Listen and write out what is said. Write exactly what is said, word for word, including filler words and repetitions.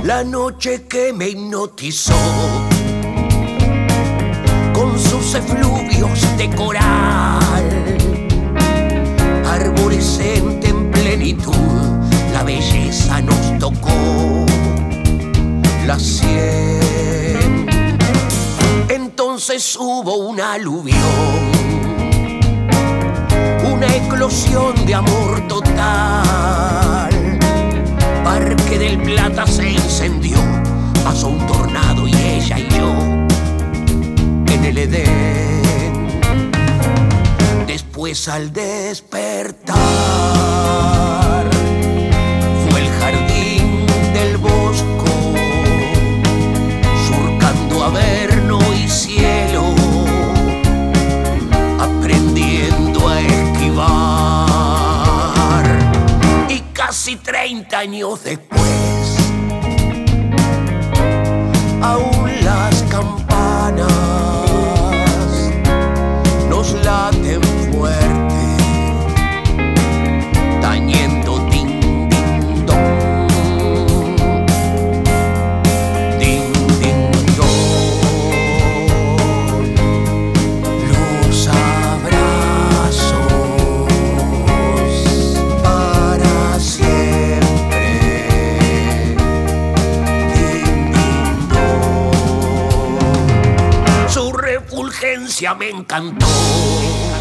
La noche que me hipnotizó con sus efluvios de coral, arborescente en plenitud, la belleza nos tocó la sien. Entonces hubo una aluvión, una eclosión de amor total. Parque del Plata se incendió, pasó un tornado y ella y yo en el Edén. Después al despertar fue el jardín del bosco, surcando averno y cielo, aprendiendo a esquivar. Y casi treinta años después, aún las campanas nos laten fuerte, tañendo din, din, don, din, din, don. Los abrazos para siempre, din, din, don. Su refulgencia me encantó.